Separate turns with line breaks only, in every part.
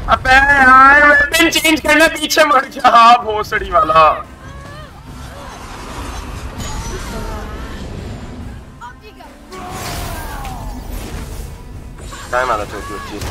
अबे यार weapon change करना पीछे मर जा भोसड़ी वाला टाइम आना चाहिए चीज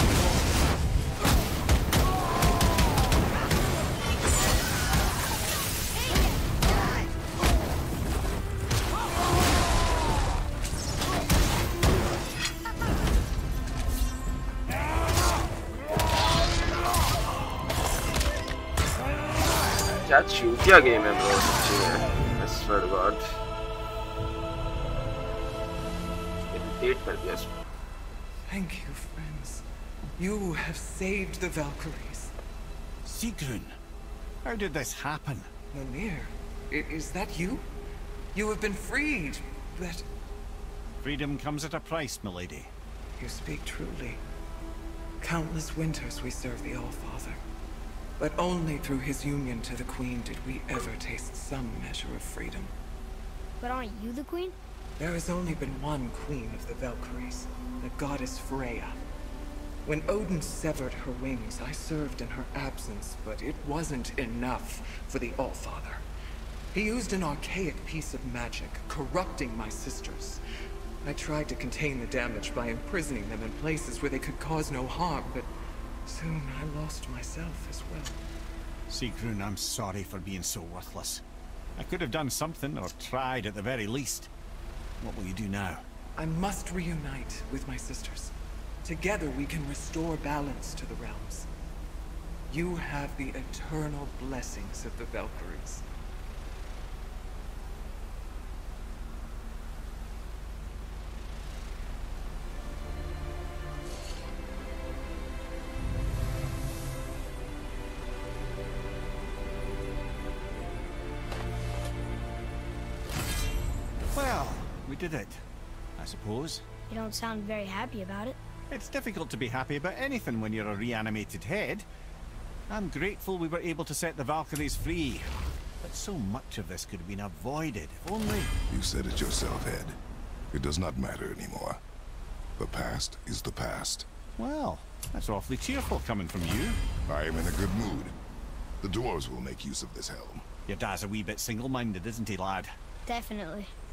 क्या चूतिया गेम है ब्रो सच्ची में I swear to God irritate कर दिया इसको
Thank you, friends. You have saved the Valkyries.
SIGRUN, how did this happen?
Mimir, is that you? You have been freed, but...
Freedom comes at a price, milady.
You speak truly. Countless winters we serve the All-Father. But only through his union to the Queen did we ever taste some measure of freedom.
But aren't you the Queen?
There has only been one Queen of the Valkyries, the goddess Freya. When Odin severed her wings, I served in her absence, but it wasn't enough for the All-Father. He used an archaic piece of magic, corrupting my sisters. I tried to contain the damage by imprisoning them in places where they could cause no harm, but soon I lost myself as well.
SIGRUN, I'm sorry for being so worthless. I could have done something, or tried at the very least. What will you do now?
I must reunite with my sisters. Together we can restore balance to the realms. You have the eternal blessings of the Valkyries.
Well, we did it, I suppose.
You don't sound very happy about it.
It's difficult to be happy about anything when you're a reanimated head. I'm grateful we were able to set the Valkyries free. But so much of this could have been avoided, if only...
You said it yourself, Head. It does not matter anymore. The past is the past.
Well, that's awfully cheerful coming from you.
I am in a good mood. The dwarves will make use of this helm.
Your dad's a wee bit single-minded, isn't he, lad?
Definitely.